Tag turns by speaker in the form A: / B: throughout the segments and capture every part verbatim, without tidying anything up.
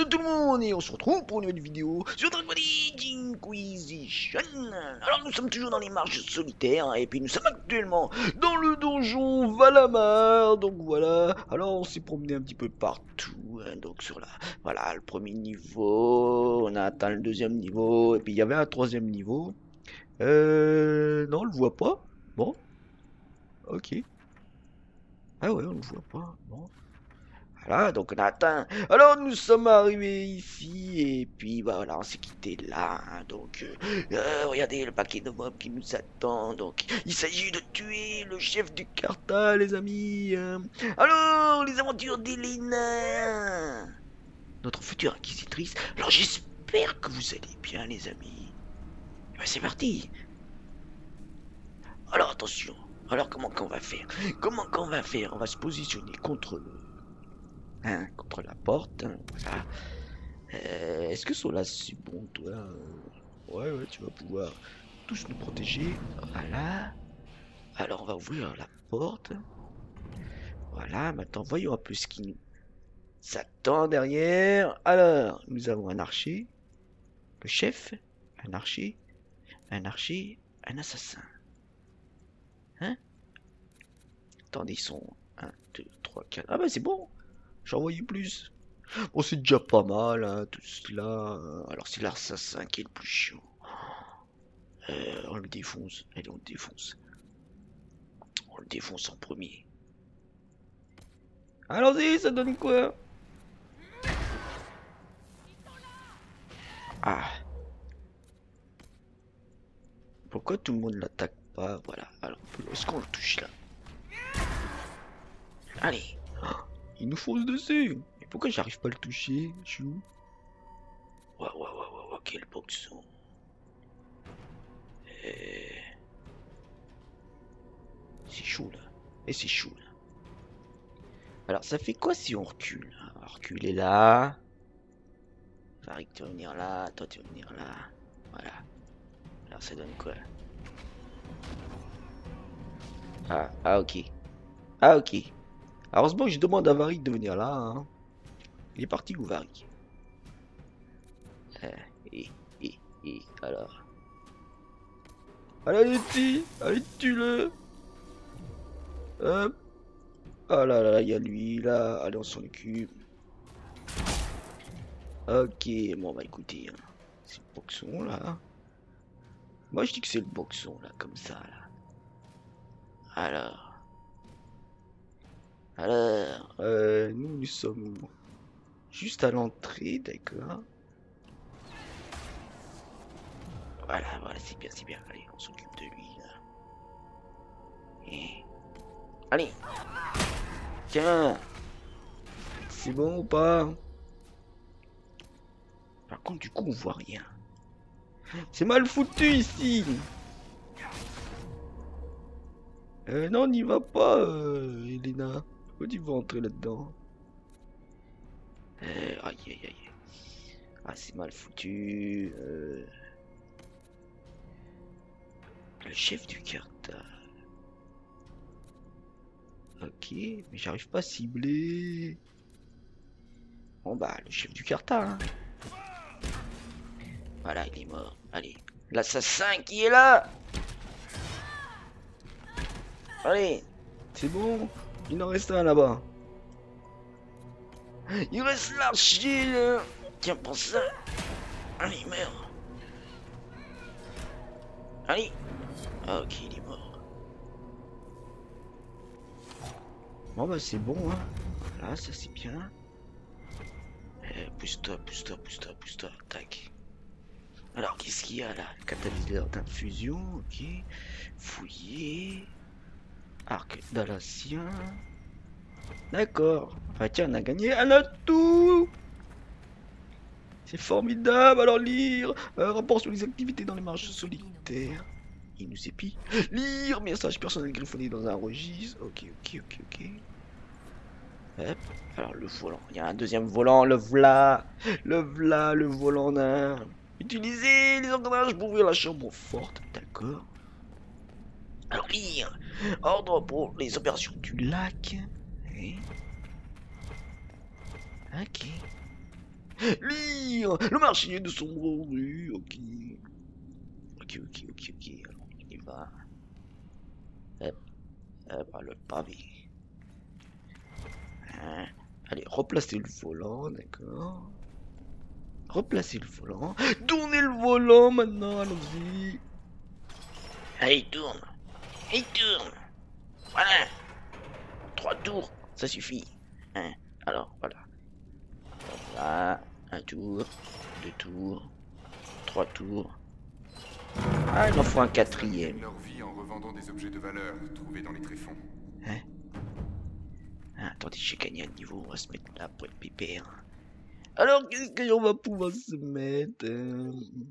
A: tout le monde et on se retrouve pour une nouvelle vidéo sur Dragon Age Inquisition. Alors nous sommes toujours dans les marches solitaires et puis nous sommes actuellement dans le donjon Valamar. Donc voilà, alors on s'est promené un petit peu partout, hein, donc sur la, voilà, le premier niveau, on a atteint le deuxième niveau et puis il y avait un troisième niveau. Euh, non on le voit pas. Bon, ok. Ah ouais, on le voit pas. Bon. Voilà, donc on a atteint. Alors nous sommes arrivés ici et puis bah, voilà, on s'est quitté là. Hein, donc euh, euh, regardez le paquet de mobs qui nous attend. Donc il s'agit de tuer le chef du Carta, les amis. Hein. Alors les aventures d'Elena, notre future inquisitrice. Alors j'espère que vous allez bien, les amis. Et bah, c'est parti. Alors attention. Alors comment qu'on va faire? Comment qu'on va faire? On va se positionner contre le Hein, contre la porte, hein, voilà. Euh, Est-ce que Solas c'est bon, toi? Ouais, ouais, tu vas pouvoir tous nous protéger. Voilà. Alors, on va ouvrir la porte. Voilà, maintenant, voyons un peu ce qui nous attend derrière. Alors, nous avons un archer, le chef, un archer, un archer, un assassin. Hein? Attendez, ils sont un, deux, trois, quatre. Ah bah c'est bon, j'en voyais plus. Bon, c'est déjà pas mal, hein, tout cela. Alors, c'est l'assassin qui est le plus chiant. Euh, on le défonce. Allez, on le défonce. On le défonce en premier. Allons-y, ça donne quoi? Ah. Pourquoi tout le monde l'attaque pas? Voilà. Alors, est-ce qu'on le touche là? Allez. Oh, il nous fonce dessus. Mais pourquoi j'arrive pas à le toucher? Je suis où? Waouh, waouh, waouh, waouh, quel boxon. Euh... C'est chaud là. Et c'est chaud là. Alors ça fait quoi si on recule? On va reculer là. Varik, tu vas venir là. Toi tu vas venir là. Voilà. Alors ça donne quoi? Ah, ah ok. Ah ok. Heureusement je demande à Varik de venir là. Hein. Il est parti où Varik? euh, Et, et, et, alors. Allez, allez, allez, tue-le. Hop. Oh là là, il y a lui là. Allez, on s'en occupe. Ok, bon bah écoutez, hein. C'est le boxon là. Moi je dis que c'est le boxon là, comme ça là. Alors. Alors, euh, nous nous sommes où? Juste à l'entrée, d'accord. Voilà, voilà, c'est bien, c'est bien. Allez, on s'occupe de lui là. Et... Allez. Tiens. C'est bon ou pas? Par contre, du coup, on voit rien. C'est mal foutu ici. Euh, non, n'y va pas, euh, Elena. Pourquoi tu veux entrer là-dedans? Euh, aïe, aïe, aïe. Ah, c'est mal foutu. Euh... Le chef du Carta. Ok, mais j'arrive pas à cibler. Bon bah, le chef du Carta. Hein. Voilà, il est mort. Allez, l'assassin qui est là. Allez, c'est bon. Il en reste un là-bas. Il reste l'archer là. Tiens, prends ça. Allez, meurs. Allez. Ah, ok, il est mort. Bon bah c'est bon, hein. Voilà, ça c'est bien. Euh, pousse-toi, pousse-toi, pousse-toi, pousse-toi. Tac. Alors, qu'est-ce qu'il y a là? Catalyseur d'infusion, ok. Fouiller. Arc d'Alacien. D'accord. Ah tiens, on a gagné un atout. C'est formidable. Alors lire. Euh, rapport sur les activités dans les marches solitaires. Il nous épie. Lire. Message personnel griffonné dans un registre. Ok, ok, ok, ok. Hop. Alors le volant. Il y a un deuxième volant. Le v'là. Le v'là. Le volant nain. Utilisez les engrenages pour ouvrir la chambre forte. D'accord. Alors lire. Ordre pour les opérations du lac. Oui. Ok. Lire le marché de sombre rue. Ok. Ok, ok, ok, ok. Alors, on y va. Hop, hop, le pavé. Hein. Allez, replacez le volant, d'accord. Replacez le volant. Tournez le volant maintenant, allons-y. Allez, tourne. Et tourne. Voilà. Trois tours, ça suffit. Hein. Alors, voilà. Voilà. Un tour. Deux tours. Trois tours. Ah, il en faut un quatrième.
B: Leur vie en revendant des objets de valeur trouvés dans les tréfonds.
A: Hein? Ah, attendez, j'ai gagné un niveau, on va se mettre là pour être pépère. Alors, qu'est-ce qu'on va pouvoir se mettre hein?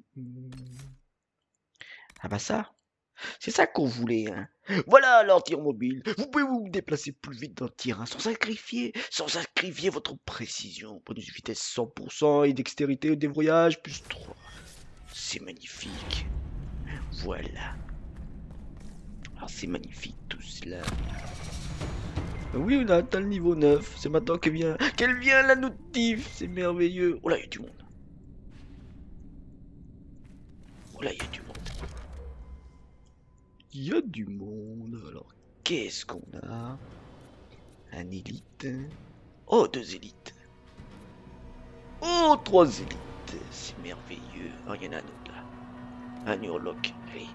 A: Ah bah ça, c'est ça qu'on voulait. Hein. Voilà alors, tir mobile. Vous pouvez vous déplacer plus vite dans le tir hein, sans sacrifier, sans sacrifier votre précision. Bonus de vitesse cent pour cent et dextérité au déverrouillage plus trois. C'est magnifique. Voilà. Alors c'est magnifique tout cela. Oui, on a atteint le niveau neuf. C'est maintenant qu'elle vient, qu'elle vient la notif. C'est merveilleux. Oh là, il y a du monde. Oh là, il y a du monde. Il y a du monde. Alors, qu'est-ce qu'on a? Un élite. Oh, deux élites. Oh, trois élites. C'est merveilleux. Oh, il y en a un autre là. Un Urloc. Allez.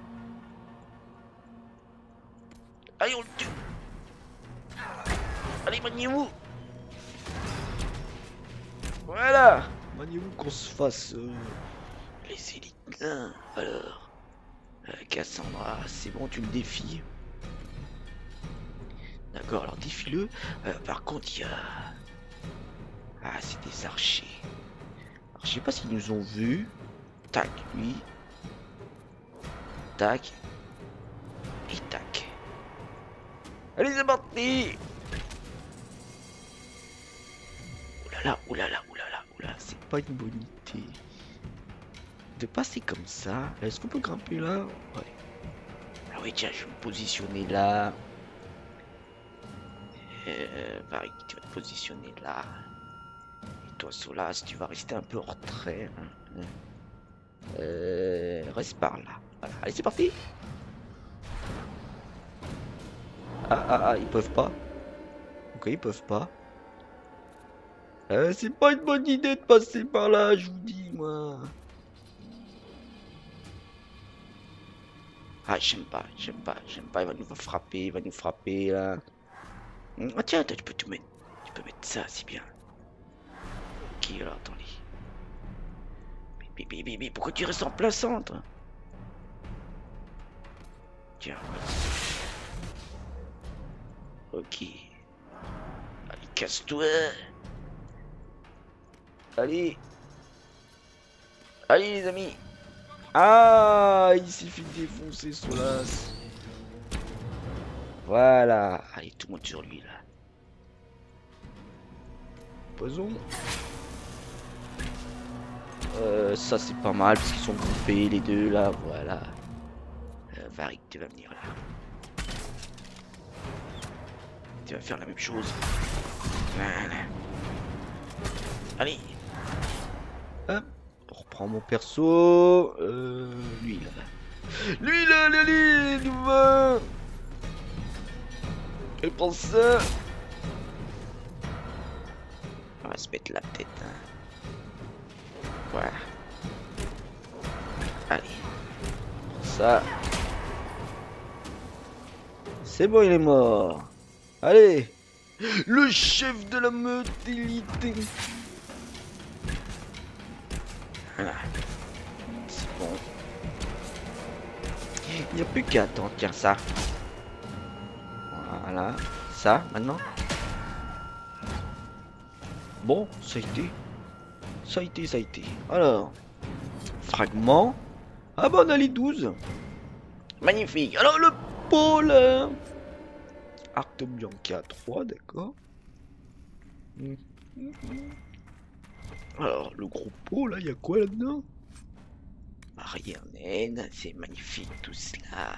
A: Allez, on le tue. Allez, maniez-vous. Voilà. Maniez-vous qu'on se fasse euh, les élites là. Alors, euh, Cassandra, c'est bon, tu le défies. D'accord, alors défie-le. Euh, par contre, il y a... Ah, c'est des archers. Alors, je sais pas s'ils nous ont vus. Tac, lui. Tac. Et tac. Allez, c'est parti. Oulala, oulala, oulala, oulala. C'est pas une bonne idée de passer comme ça. Est-ce qu'on peut grimper là? Ouais. Ah oui, tiens, je vais me positionner là. Euh, Varik, tu vas te positionner là. Et toi, Solas, tu vas rester un peu en retrait. Hein. Euh, reste par là. Voilà. Allez, c'est parti. Ah, ah, ah, ils peuvent pas. Ok, ils peuvent pas. Euh, c'est pas une bonne idée de passer par là, je vous dis, moi. Ah, j'aime pas, j'aime pas, j'aime pas. Il va nous frapper, il va nous frapper, là. Ah, tiens, tu peux tout mettre. Tu peux mettre ça, c'est bien. Ok, alors, attendez. Mais, mais, mais, mais, pourquoi tu restes en plein centre? Tiens, ok. Allez, casse-toi. Allez. Allez, les amis. Ah, il suffit de défoncer Solas. Voilà. Allez, tout le monde sur lui, là. Poison. Euh, ça, c'est pas mal, parce qu'ils sont groupés, les deux, là. Voilà. Euh, Varik, tu vas venir là. Tu vas faire la même chose. Voilà. Allez. Hop. On reprend mon perso. Euh, lui là. Lui là, allez, allez, nous va. Elle prend ça. On va se mettre la tête. Hein. Voilà. Allez. Ça. C'est bon, il est mort. Allez. Le chef de la meute élite. Voilà. C'est bon. Il n'y a plus qu'à attendre. Tiens, ça. Voilà. Ça, maintenant. Bon, ça a été. Ça a été, ça a été. Alors. Fragment. Ah bah on a les douze. Magnifique. Alors le pôle. Arcto Bianca trois, d'accord. Alors, le gros pot, là, il y a quoi là-dedans? Barrière naine, c'est magnifique tout cela.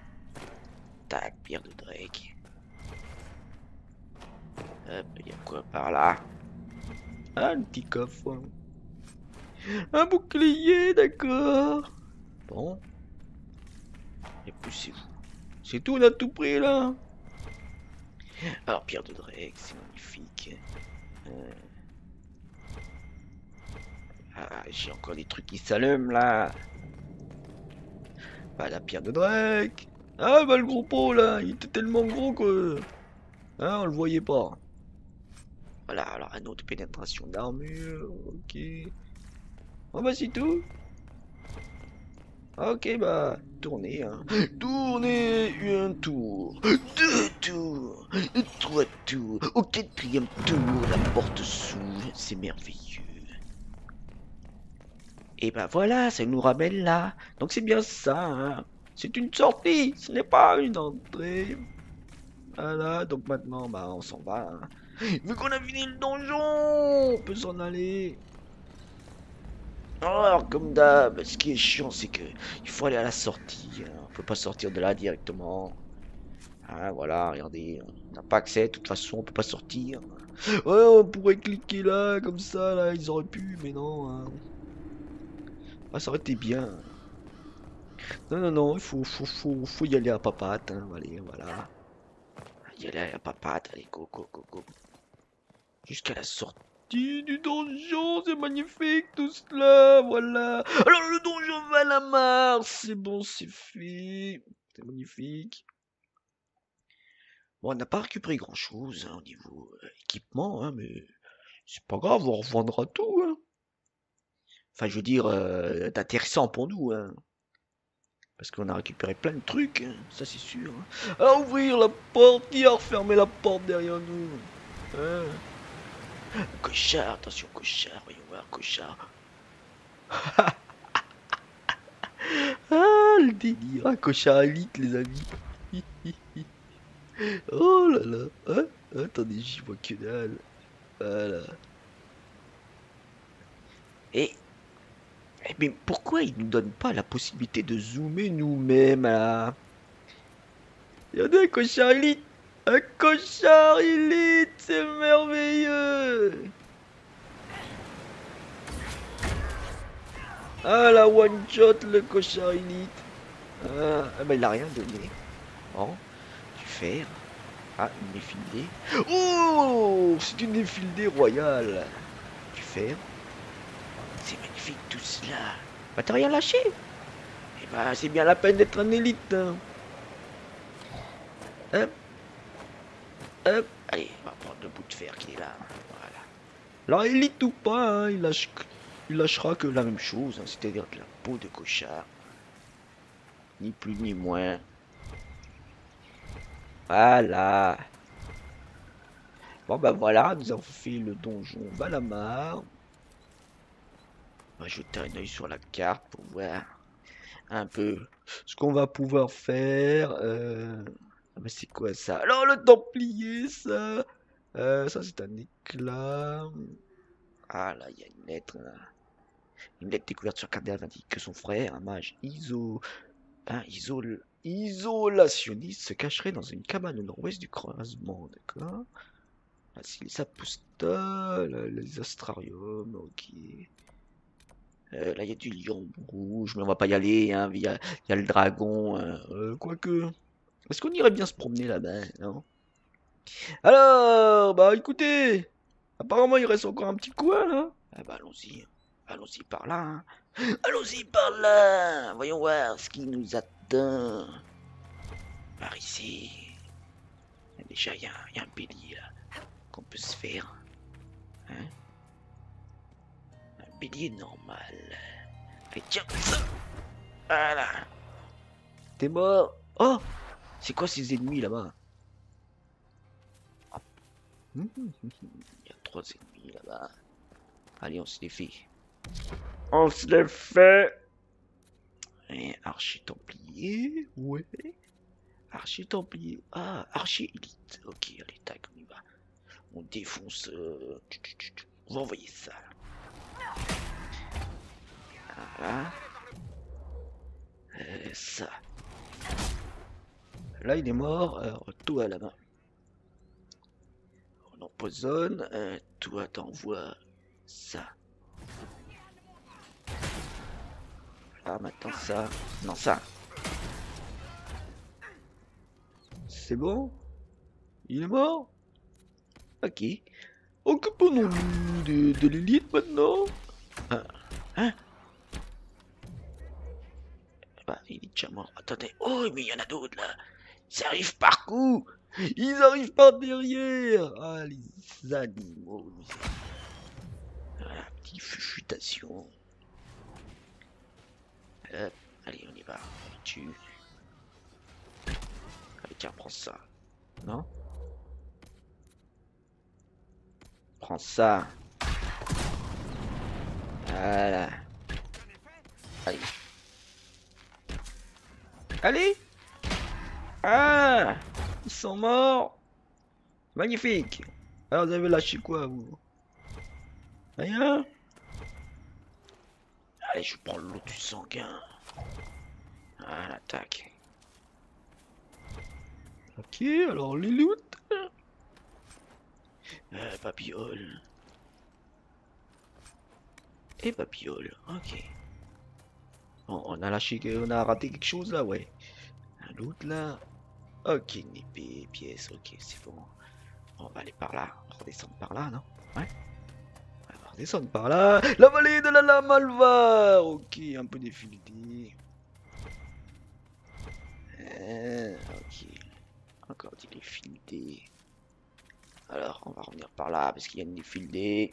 A: Tac, pierre de Drake. Hop, il y a quoi? Voilà. Un petit coffre. Un bouclier, d'accord. Bon. Et puis c'est C'est tout, on a tout pris là. Alors, pierre de Drake, c'est magnifique. Euh... Ah, j'ai encore des trucs qui s'allument là. Bah, la pierre de Drake. Ah, bah, le gros pot là, il était tellement gros que. Hein, on le voyait pas. Voilà, alors anneau de pénétration d'armure, ok. Oh bah c'est tout. Ok bah, tournez hein. Tournez un tour, deux tours, trois tours, au quatrième tour, la porte s'ouvre, c'est merveilleux. Et bah voilà, ça nous ramène là. Donc c'est bien ça, hein. C'est une sortie, ce n'est pas une entrée. Voilà, donc maintenant bah on s'en va. Hein. Vu qu'on a fini le donjon, on peut s'en aller. Alors, comme d'hab, ce qui est chiant, c'est que il faut aller à la sortie. Hein. On peut pas sortir de là directement. Ah, voilà, regardez, on n'a pas accès. De toute façon, on peut pas sortir. Ouais, on pourrait cliquer là, comme ça, là, ils auraient pu, mais non. Hein. Ah, ça aurait été bien. Non, non, non, il faut, faut, faut, faut y aller à papate. Hein. Allez, voilà. Y aller à papate. Allez, go, go, go, go. Jusqu'à la sortie du donjon, c'est magnifique tout cela, voilà. Alors le donjon Valamar, c'est bon, c'est fait, c'est magnifique. Bon, on n'a pas récupéré grand chose hein, au niveau euh, équipement, hein, mais c'est pas grave, on revendra tout. Hein. Enfin, je veux dire, euh, d'intéressant pour nous, hein. Parce qu'on a récupéré plein de trucs, hein, ça c'est sûr. Hein. À ouvrir la porte, qui a refermé la porte derrière nous. Hein. Cochard, attention, cochard, voyons voir, cochard. Ah, le délire, un cochard élite, les amis. Oh là là, hein? Attendez, j'y vois que dalle. Voilà. Et, eh, mais pourquoi ils nous donnent pas la possibilité de zoomer nous-mêmes là? Regardez un cochard élite, un cochard élite, c'est merveilleux. Ah la one shot le cochard élite. Ah, ah bah il a rien donné. Bon, du fer. Ah, une défilée. Oh, c'est une défilée royale. Du fer. C'est magnifique tout cela. Bah t'as rien lâché. Eh bah c'est bien la peine d'être un élite. Hein. Hop. Hop. Allez, on va prendre le bout de fer qui est là. Voilà. Alors élite ou pas, hein, il lâche... Il lâchera que la même chose, hein, c'est-à-dire de la peau de cochard. Ni plus ni moins. Voilà. Bon bah voilà, nous avons fait le donjon Valamar. On va jeter un oeil sur la carte pour voir un peu ce qu'on va pouvoir faire. Euh... Ah bah c'est quoi ça? Alors le Templier, ça. Euh, ça c'est un éclat. Ah là, il y a une lettre là. Une lettre découverte sur Cardinal indique que son frère, un mage iso... un isol... isolationniste, se cacherait dans une cabane au nord-ouest du croisement, d'accord. Là, c'est les apostles, les astrariums, ok. Euh, là, il y a du lion rouge, mais on va pas y aller, hein. Il y a, y a le dragon, hein. Euh, quoique... Est-ce qu'on irait bien se promener là-bas, non? Alors, bah écoutez, apparemment il reste encore un petit coin, là. Ah bah allons-y, allons-y par là, hein. Allons-y par là. Voyons voir ce qui nous attend. Par ici. Déjà, il y, y a un bélier là qu'on peut se faire. Hein? Un bélier normal. Allez, tiens, ça. Voilà. T'es mort. Oh, c'est quoi ces ennemis là-bas? Il y a trois ennemis là-bas. Allez, on se les fait. On se le fait. Et archer templier, ouais. Archer templier, ah, archer élite. Ok, allez, tac, on y va. On défonce. Euh... On va envoyer ça. Voilà. Euh, ça. Là, il est mort. Alors, tout à la main. Oh non, t'empoisonne. Euh, toi, t'envoies ça. Là, maintenant ça. Non, ça. C'est bon? Il est mort? Ok. Occupons-nous de, de l'élite maintenant. Ah, hein? Bah, il est déjà mort. Attendez. Oh, mais il y en a d'autres là. Ils arrivent par coup. Ils arrivent par derrière. Ah, les animaux. Voilà, petite chuchutation. Hop, allez, on y va. On tue. Allez, tiens, prends ça. Non? Prends ça. Voilà. Allez. Allez. Ah, ils sont morts. Magnifique. Alors vous avez lâché quoi vous? Rien? Allez, je prends l'eau du sanguin. Voilà, tac. Ok, alors les loot. Euh, babiole. Et babiole, ok. Bon, on a lâché, on a raté quelque chose là, ouais. Un loot là. Ok, une épée, pièce, ok, c'est bon. On va aller par là, on va redescendre par là, non? Ouais. On va redescendre par là. La vallée de la lame Alvar. Ok, un peu défilé. Euh, ok. Encore des défilés. Alors, on va revenir par là parce qu'il y a une défilée.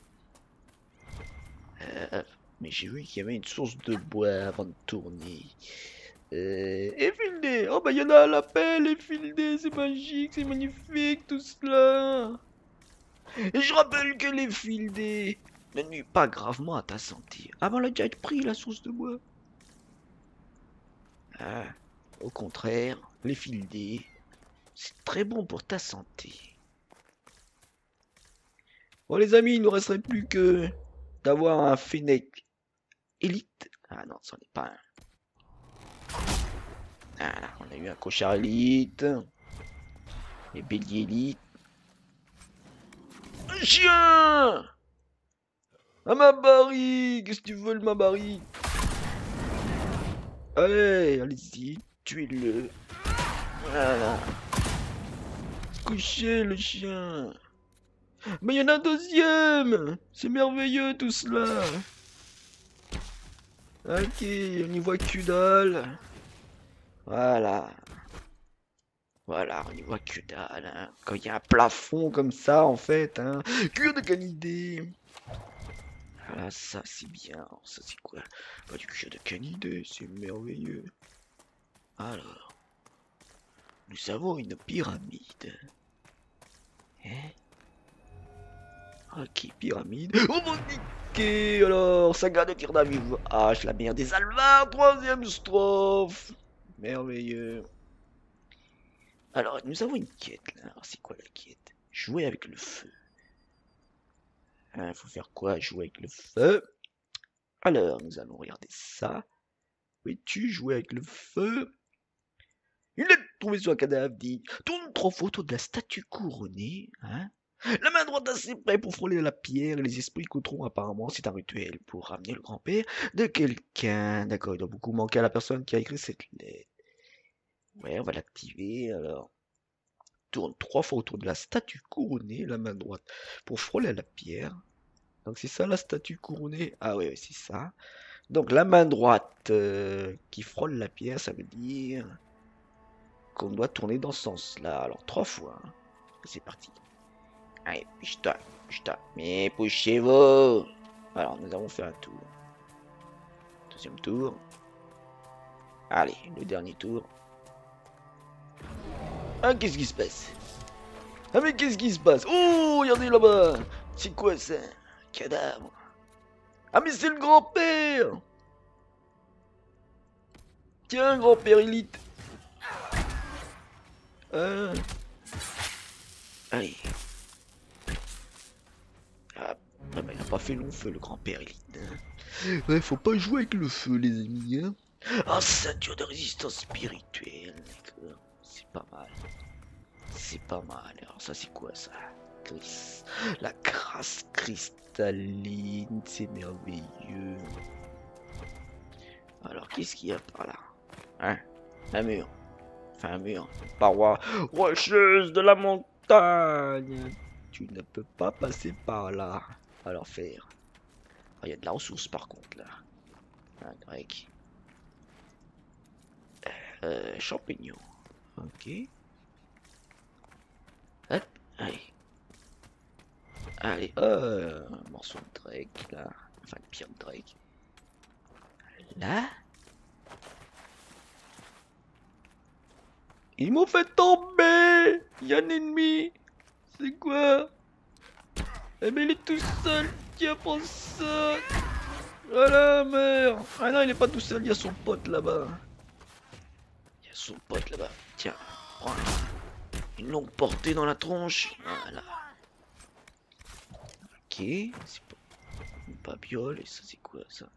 A: Euh, mais j'ai vu qu'il y avait une source de bois avant de tourner. Euh, effilé. Oh bah il y en a à l'appel, effilé, c'est magique, c'est magnifique tout cela. Et je rappelle que l'effilé ne nuit pas gravement à ta santé. Ah bah on l'a déjà pris la source de bois. Ah, au contraire, l'effilé, c'est très bon pour ta santé. Bon les amis, il ne nous resterait plus que d'avoir un Fennec élite. Ah non, c'en est pas un. Voilà, on a eu un cochard élite. Et bélier élite. Un chien! Ah ma barrique! Qu'est-ce que tu veux le ma barrique? Allez, allez-y, tuez-le. Voilà. Couchez le chien. Mais il y en a un deuxième! C'est merveilleux tout cela! Ok, on y voit que dalle. Voilà. Voilà, on y voit que dalle. Hein. Quand il y a un plafond comme ça, en fait. Hein. Cuir de canidé. Voilà, ça c'est bien. Ça c'est quoi? Pas du cuir de canidé, c'est merveilleux. Alors. Nous avons une pyramide. Hein? Ok, pyramide. Oh mon niqué. Alors, saga de tir d'aviv. H, la mer des Alvars, troisième strophe. Merveilleux. Alors, nous avons une quête là. Alors, c'est quoi la quête? Jouer avec le feu. Hein, faut faire quoi? Jouer avec le feu. Alors, nous allons regarder ça. Peux-tu jouer avec le feu? Une lettre trouvée sur un cadavre dit: tourne trois photos de la statue couronnée. Hein? La main droite assez près pour frôler la pierre, et les esprits écouteront apparemment. C'est un rituel pour ramener le grand-père de quelqu'un. D'accord, il doit beaucoup manquer à la personne qui a écrit cette lettre. Ouais, on va l'activer alors. Tourne trois fois autour de la statue couronnée, la main droite pour frôler la pierre. Donc c'est ça la statue couronnée. Ah ouais, ouais c'est ça. Donc la main droite euh, qui frôle la pierre, ça veut dire qu'on doit tourner dans ce sens-là. Alors trois fois. Hein. C'est parti. Allez, putain, putain. Mais poussez-vous. Alors nous avons fait un tour. Deuxième tour. Allez, le dernier tour. Ah, qu'est-ce qui se passe? Ah, mais qu'est-ce qui se passe? Oh, regardez là-bas. C'est quoi ça? Cadavre. Ah, mais c'est le grand-père. Tiens, grand-père élite. Ah. Allez. Ah, bah, il a pas fait long feu, le grand-père élite. Hein. Ouais, faut pas jouer avec le feu, les amis. Hein. Ah, ceinture de résistance spirituelle. D'accord. C'est pas mal. C'est pas mal. Alors ça c'est quoi ça? gris. La grâce cristalline, c'est merveilleux. Alors, qu'est-ce qu'il y a par là? Hein? Un mur. Enfin, un mur. Une paroi rocheuse de la montagne. Tu ne peux pas passer par là. Alors faire. Il y a de la ressource par contre là. Un grec. Euh, champignons. Ok. Hop. Allez. Allez. Euh, un morceau de Drake là. Enfin, de pierre de Drake. Là. Ils m'ont fait tomber. Il y a un ennemi. C'est quoi? Eh ben il est tout seul. Tiens, prends ça. Voilà, merde. Ah non, il est pas tout seul. Il y a son pote là-bas. Il y a son pote là-bas. Tiens, prends. Ils l'ont porté dans la tronche. Voilà. Ok. C'est pas une babiole. Et ça, c'est quoi ça?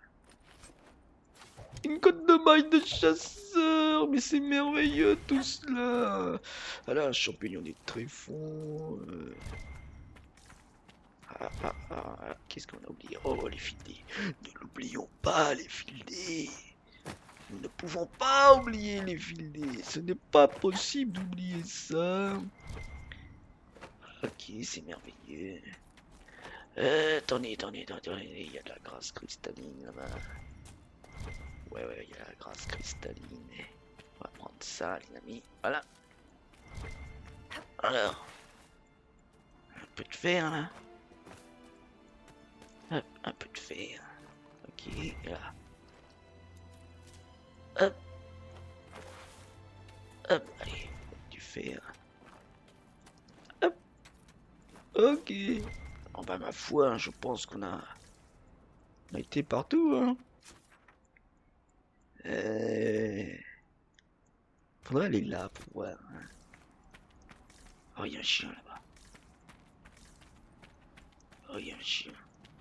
A: Une côte de maille de chasseur. Mais c'est merveilleux tout cela. Voilà, un champignon des tréfonds. Euh... Ah, ah, ah, qu'est-ce qu'on a oublié? Oh, les fildés. Ne l'oublions pas, les fildés. Nous ne pouvons pas oublier les fildés. Ce n'est pas possible d'oublier ça. Ok, c'est merveilleux. Euh, attendez, attendez, attendez. Il y a de la grâce cristalline là-bas. Ouais, ouais, il y a la grâce cristalline. On va prendre ça, les amis. Voilà. Alors. Un peu de fer, là. Hop, un peu de fer. Ok, et là. Hop. Hop, allez, du fer. Hop. Ok. Oh bah ma foi, je pense qu'on a... On a été partout, hein. Euh... Faudrait aller là pour voir. Hein. Oh, il y a un chien là-bas. Oh, il y a un chien.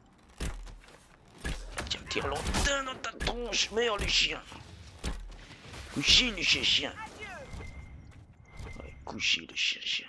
A: Tiens, tire longtemps dans ta tronche, merde, le chien. Couchez le chien-chien. Ouais, couchez le chien-chien.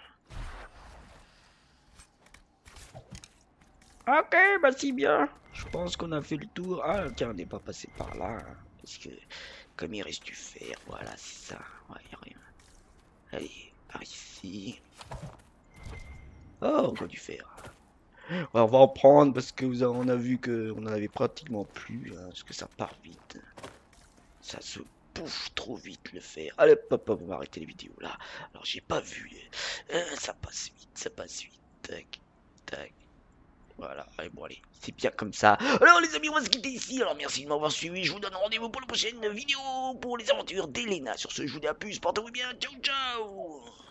A: Ok, bah si bien. Je pense qu'on a fait le tour. Ah, tiens, on n'est pas passé par là. Hein, parce que, comme il reste du fer, voilà, c'est ça. Ouais, y a rien. Allez, par ici. Oh, on voit du fer. Ouais, on va en prendre parce que vous a, on a vu que on en avait pratiquement plus. Hein, parce que ça part vite. Ça se bouffe trop vite le fer. Allez, hop, hop, on va arrêter les vidéos là. Alors, j'ai pas vu. Euh, ça passe vite, ça passe vite. Tac, tac. Voilà, allez, bon, allez, c'est bien comme ça. Alors, les amis, on va se quitter ici. Alors, merci de m'avoir suivi. Je vous donne rendez-vous pour la prochaine vidéo pour les aventures d'Elena. Sur ce, je vous dis à plus. Portez-vous bien. Ciao, ciao.